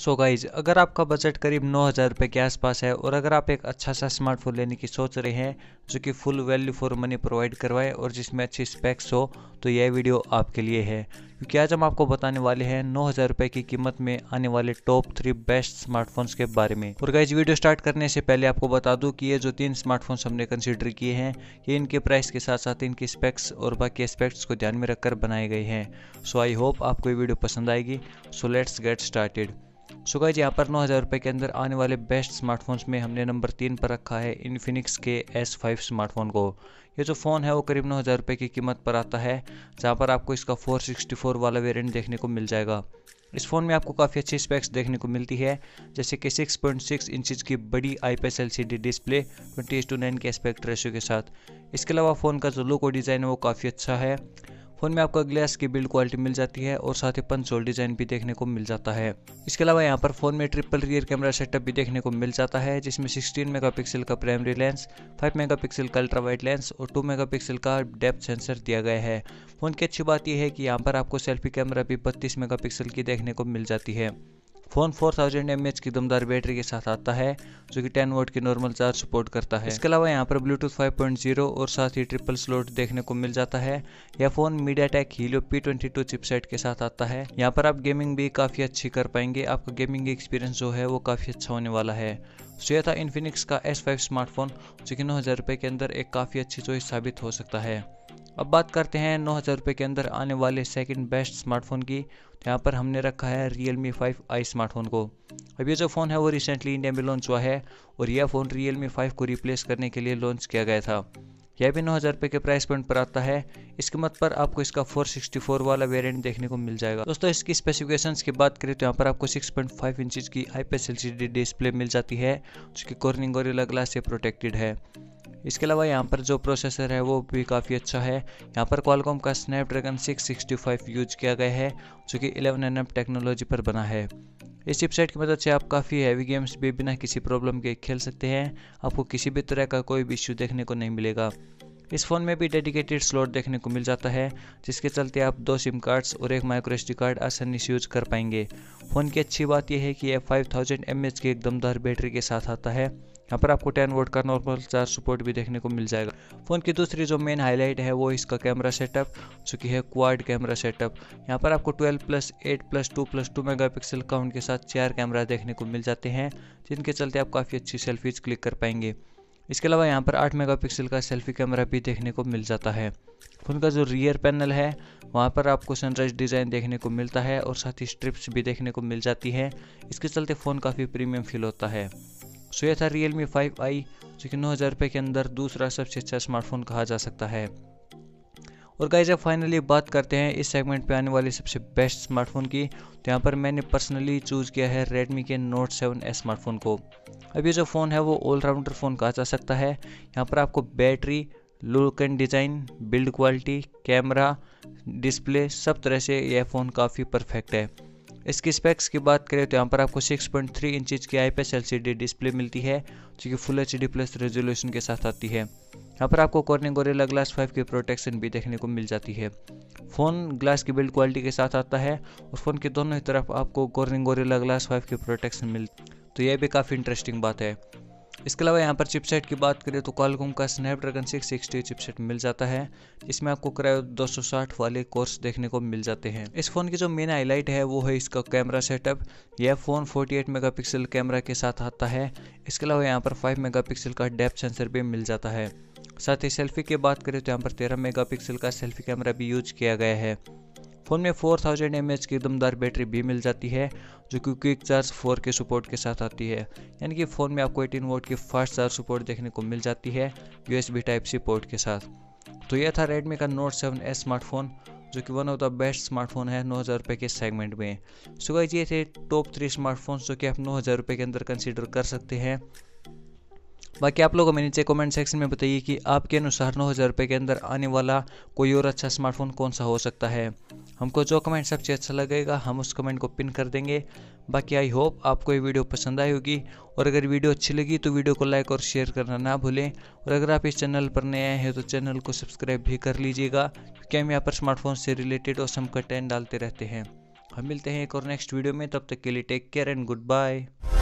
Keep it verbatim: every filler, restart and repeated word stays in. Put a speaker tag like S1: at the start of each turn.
S1: So guys, अगर आपका budget करीब नौ हज़ार रुपये के आसपास है और अगर आप एक अच्छा सा स्मार्टफोन लेने की सोच रहे हैं जो कि full value for money provide करवाए और जिसमें अच्छी स्पेक्स हो, तो यह वीडियो आपके लिए है। क्योंकि आज हम आपको बताने वाले हैं नौ हज़ार रुपये की कीमत में आने वाले टॉप थ्री बेस्ट स्मार्टफोन्स के बारे में। और गाइज, वीडियो स्टार्ट करने से पहले आपको बता दूं कि ये जो तीन स्मार्टफोन्स हमने कंसिडर किए हैं, ये इनके प्राइस के साथ साथ इनकी स्पेक्स और बाकी एस्पेक्ट्स को ध्यान में रखकर बनाए गए हैं। सो आई होप आपको ये वीडियो पसंद आएगी। So let's get started. So guys, यहाँ पर नौ हज़ार रुपये के अंदर आने वाले बेस्ट स्मार्टफोन्स में हमने नंबर तीन पर रखा है इन्फिनिक्स के एस फाइव स्मार्टफोन को। ये जो फ़ोन है वो करीब नौ हज़ार रुपये की कीमत पर आता है, जहाँ पर आपको इसका फोर सिक्सटी फोर वाला वेरिएंट देखने को मिल जाएगा। इस फ़ोन में आपको काफ़ी अच्छी स्पेक्स देखने को मिलती है, जैसे कि सिक्स पॉइंट सिक्स इंचज़ की बड़ी IPS LCD display twenty is to nine के एस्पेक्ट रेशियो के साथ। इसके अलावा फ़ोन का जो लुक और डिज़ाइन है वो काफ़ी अच्छा है। फ़ोन में आपको ग्लास की बिल्ड क्वालिटी मिल जाती है और साथ ही पंच होल डिज़ाइन भी देखने को मिल जाता है। इसके अलावा यहाँ पर फ़ोन में ट्रिपल रियर कैमरा सेटअप भी देखने को मिल जाता है, जिसमें सिक्सटीन मेगापिक्सल का प्राइमरी लेंस, फाइव मेगापिक्सल का अल्ट्रा वाइड लेंस और टू मेगापिक्सल का डेप्थ सेंसर दिया गया है। फ़ोन की अच्छी बात यह है कि यहाँ पर आपको सेल्फी कैमरा भी बत्तीस मेगापिक्सल की देखने को मिल जाती है। Phone four thousand M A H की दमदार बैटरी के साथ आता है, जो कि टेन वोट की नॉर्मल चार्ज सपोर्ट करता है। इसके अलावा यहाँ पर ब्लूटूथ फाइव पॉइंट ज़ीरो और साथ ही ट्रिपल स्लॉट देखने को मिल जाता है। यह phone MediaTek Helio P twenty two chipset के साथ आता है। यहाँ पर आप गेमिंग भी काफ़ी अच्छी कर पाएंगे। आपका गेमिंग एक्सपीरियंस जो है वो काफ़ी अच्छा होने वाला है। सो यह था इन्फिनिक्स का एस फाइव स्मार्टफोन, जो कि नौ हज़ार रुपये के अंदर एक काफ़ी अच्छी चॉइस साबित हो सकता है। अब बात करते हैं नौ हज़ार रुपये के अंदर आने वाले सेकंड बेस्ट स्मार्टफोन की। तो यहाँ पर हमने रखा है Realme फाइव आई स्मार्टफोन को। अब ये जो फ़ोन है वो रिसेंटली इंडिया में लॉन्च हुआ है और यह फ़ोन Realme फाइव को रिप्लेस करने के लिए लॉन्च किया गया था। यह भी नौ हज़ार रुपये के प्राइस पॉइंट पर आता है। इस कीमत पर आपको इसका फोर सिक्सटी फोर वाला वेरिएंट देखने को मिल जाएगा। दोस्तों, इसकी स्पेसिफिकेशंस की बात करें तो यहाँ पर आपको सिक्स पॉइंट फाइव इंचज़ की आईपीएस एलसीडी डिस्प्ले मिल जाती है, जिसकी कॉर्निंग गोरिल्ला ग्लास से प्रोटेक्टेड है। इसके अलावा यहाँ पर जो प्रोसेसर है वो भी काफ़ी अच्छा है। यहाँ पर क्वालकॉम का Snapdragon six sixty five use किया गया है, जो कि इलेवन एन एम टेक्नोलॉजी पर बना है। इस चिपसेट की मदद से आप काफ़ी हैवी गेम्स भी बिना किसी प्रॉब्लम के खेल सकते हैं। आपको किसी भी तरह का कोई भी इश्यू देखने को नहीं मिलेगा। इस फ़ोन में भी डेडिकेटेड स्लॉट देखने को मिल जाता है, जिसके चलते आप दो सिम कार्ड्स और एक माइक्रो एसडी कार्ड आसानी से यूज कर पाएंगे। फ़ोन की अच्छी बात यह है कि यह five thousand M A H की एक दमदार बैटरी के साथ आता है। यहाँ पर आपको टेन वोट का नॉर्मल चार्ज सपोर्ट भी देखने को मिल जाएगा। फ़ोन की दूसरी जो मेन हाईलाइट है वो इसका कैमरा सेटअप, जो कि है क्वाड कैमरा सेटअप। यहाँ पर आपको twelve plus eight plus two plus two megapixel count के साथ चार कैमरा देखने को मिल जाते हैं, जिनके चलते आप काफ़ी अच्छी सेल्फीज क्लिक कर पाएंगे। इसके अलावा यहाँ पर आठ मेगापिक्सल का सेल्फी कैमरा भी देखने को मिल जाता है। फ़ोन का जो रियर पैनल है वहाँ पर आपको सनराइज डिज़ाइन देखने को मिलता है और साथ ही स्ट्रिप्स भी देखने को मिल जाती है। इसके चलते फ़ोन काफ़ी प्रीमियम फील होता है। सो यह था Realme फाइव आई, जो कि नौ हज़ार रुपये के अंदर दूसरा सबसे अच्छा स्मार्टफोन कहा जा सकता है। और गाइस, अब फाइनली बात करते हैं इस सेगमेंट पे आने वाले सबसे बेस्ट स्मार्टफोन की। तो यहाँ पर मैंने पर्सनली चूज़ किया है Redmi के Note सेवन एस स्मार्टफोन को। अब ये जो फ़ोन है वो ऑलराउंडर फ़ोन कहा जा सकता है। यहाँ पर आपको battery, look and design, build quality, camera, display, सब तरह से यह फ़ोन काफ़ी परफेक्ट है। इसकी स्पेक्स की बात करें तो यहाँ पर आपको सिक्स पॉइंट थ्री इंचज़ की आईपीएस एलसीडी डिस्प्ले मिलती है, जो कि फुल एचडी प्लस रेजोल्यूशन के साथ आती है। यहाँ पर आपको कॉर्निंग गोरिल्ला ग्लास फाइव की प्रोटेक्शन भी देखने को मिल जाती है। फ़ोन ग्लास की बिल्ड क्वालिटी के साथ आता है और फ़ोन के दोनों ही तरफ आपको कॉर्निंग गोरिल्ला ग्लास फाइव की प्रोटेक्शन मिलती है, तो यह भी काफ़ी इंटरेस्टिंग बात है। इसके अलावा यहाँ पर चिपसेट की बात करें तो क्वालकॉम का स्नैपड्रैगन सिक्स सिक्सटी चिपसेट मिल जाता है, जिसमें आपको क्रायो दो सौ साठ वाले कोर्स देखने को मिल जाते हैं। इस फ़ोन की जो मेन हाईलाइट है वो है इसका कैमरा सेटअप। यह फ़ोन अड़तालीस मेगापिक्सल कैमरा के साथ आता है। इसके अलावा यहाँ पर फाइव मेगापिक्सल का डेप्थ सेंसर भी मिल जाता है। साथ ही सेल्फी की बात करें तो यहाँ पर तेरह मेगापिक्सल का सेल्फी कैमरा भी यूज किया गया है। फ़ोन में four thousand M A H की दमदार बैटरी भी मिल जाती है, जो कि क्विक चार्ज फोर के सपोर्ट के साथ आती है। यानी कि फ़ोन में आपको एटीन वोट की फास्ट चार्ज सपोर्ट देखने को मिल जाती है यूएसबी टाइप सी पोर्ट के साथ। तो यह था Redmi का Note सेवन एस स्मार्टफोन, जो कि one of the best smartphone है नौ हज़ार रुपये के सेगमेंट में। सो गाइस, ये थे टॉप थ्री स्मार्टफोन्स जो कि आप नौ हज़ार रुपये के अंदर कंसिडर कर सकते हैं। बाकी आप लोगों में नीचे कमेंट सेक्शन में बताइए कि आपके अनुसार नौ हज़ार रुपये के अंदर आने वाला कोई और अच्छा स्मार्टफोन कौन सा हो सकता है। हमको जो कमेंट सबसे अच्छा लगेगा हम उस कमेंट को पिन कर देंगे। बाकी आई होप आपको ये वीडियो पसंद आई होगी, और अगर वीडियो अच्छी लगी तो वीडियो को लाइक और शेयर करना ना भूलें। और अगर आप इस चैनल पर नए आए हैं तो चैनल को सब्सक्राइब भी कर लीजिएगा, क्योंकि हम यहाँ पर स्मार्टफोन से रिलेटेड और सम कंटेंट डालते रहते हैं। हम मिलते हैं एक और नेक्स्ट वीडियो में, तब तक के लिए take care and good bye.